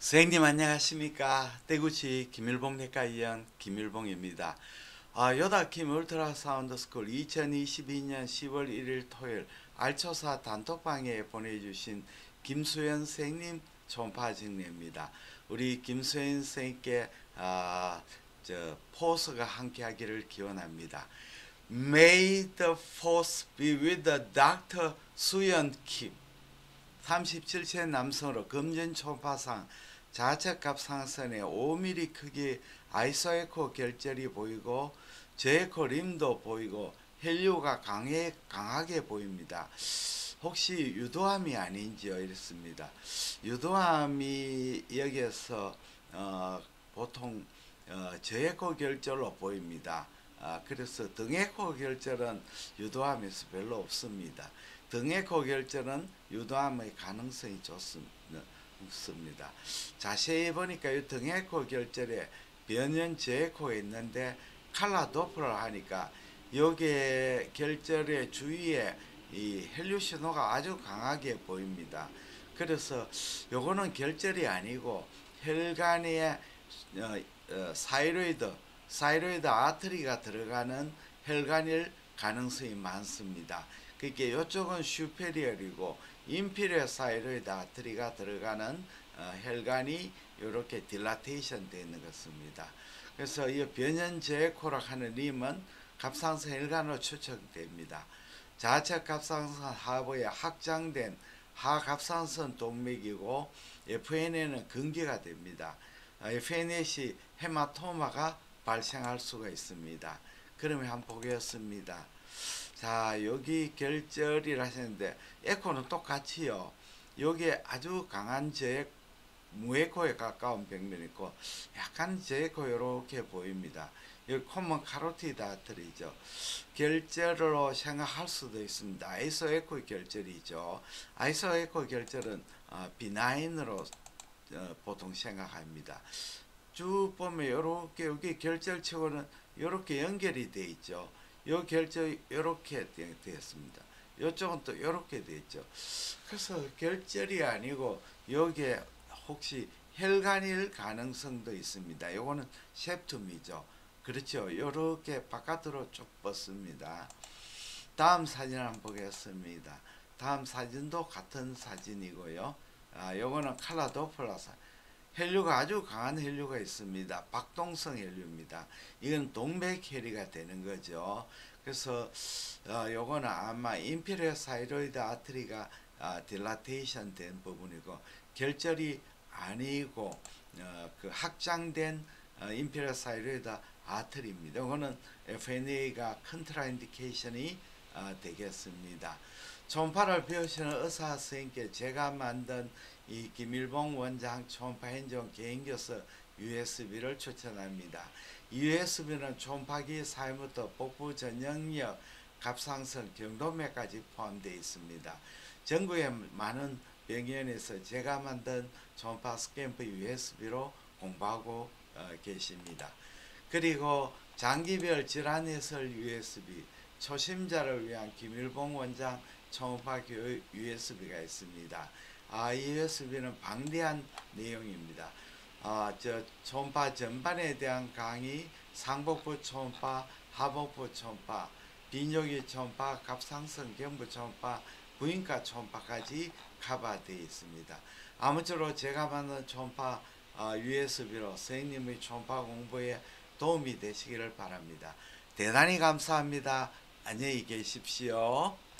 선생님 안녕하십니까. 대구시 김일봉 내과의원 김일봉입니다. 요다킴 울트라사운드 스쿨 2022년 10월 1일 토요일 알초사 단톡방에 보내주신 김수현 선생님 초음파 정례입니다. 우리 김수현 선생님께 포스가 함께하기를 기원합니다. May the force be with the Dr. 수현 킴. 37세 남성으로 금전 초음파상 좌측갑 상선에 5mm 크기 아이소에코 결절이 보이고 저에코 림도 보이고 헬류가 강하게 보입니다. 혹시 유도암이 아닌지요? 이렇습니다. 유도암이 여기에서 보통 저에코 결절로 보입니다. 그래서 등에코 결절은 유도암에서 별로 없습니다. 등에코 결절은 유도암의 가능성이 좋습니다. 자세히 보니까 이 등에코 결절에 변형 저에코가 있는데 칼라 도플러를 하니까 여기에 결절의 주위에 이 헬류 신호가 아주 강하게 보입니다. 그래서 요거는 결절이 아니고 혈관에 사이로이드 아트리가 들어가는 혈관일 가능성이 많습니다. 그게 이쪽은 슈페리얼이고 인피리어 사이로이드 아트리가 들어가는 혈관이 이렇게 딜라테이션 되어 있는 것입니다. 그래서 이 변연제코라 하는 림은 갑상선 혈관으로 추측됩니다. 좌측 갑상선 하부에 확장된 하갑상선 동맥이고 FNA는 근개가 됩니다. FNA시 헤마토마가 발생할 수가 있습니다. 그러면 한번 보겠습니다. 자, 여기 결절이라 하셨는데 에코는 똑같이요. 여기에 아주 강한 무에코에 가까운 병면이 있고 약간 저에코 이렇게 보입니다. 여기 코먼 카로티드 아트리죠. 결절로 생각할 수도 있습니다. 아이소에코 결절이죠. 아이소에코 결절은 비나인으로 보통 생각합니다. 쭉 보면 이렇게 여기 결절치고는 이렇게 연결이 되어 있죠. 요 결절이 이렇게 되었습니다. 이쪽은 또 이렇게 되어 있죠. 그래서 결절이 아니고 여기에 혹시 혈관일 가능성도 있습니다. 요거는 septum이죠. 그렇죠. 이렇게 바깥으로 쭉 뻗습니다. 다음 사진 한번 보겠습니다. 다음 사진도 같은 사진이고요. 요거는 칼라 도플러사. 헬류가 아주 강한 헬류가 있습니다. 박동성 헬류입니다. 이건 동맥 헬류가 되는 거죠. 그래서 요거는 아마 인피리어 사이로이드 아트리가 딜라테이션 된 부분이고 결절이 아니고 그 확장된 인피리어 사이로이드 아트리입니다. 이거는 FNA가 컨트라인디케이션이 되겠습니다. 초음파를 배우시는 의사 선생님께 제가 만든 이 김일봉 원장 초음파 행정 개인교서 USB를 추천합니다. USB는 초음파기 사이부터 복부 전형력, 갑상선, 경동맥까지 포함되어 있습니다. 전국의 많은 병원에서 제가 만든 초음파 스캠프 USB로 공부하고 계십니다. 그리고 장기별 질환 해설 USB, 초심자를 위한 김일봉 원장 초음파 교육 USB가 있습니다. 이 USB는 방대한 내용입니다. 초음파 전반에 대한 강의, 상복부 초음파, 하복부 초음파, 비뇨기 초음파, 갑상선 경부 초음파, 부인과 초음파까지 커버되어 있습니다. 아무쪼록 제가 만든 초음파 USB로 선생님의 초음파 공부에 도움이 되시기를 바랍니다. 대단히 감사합니다. 안녕히 계십시오.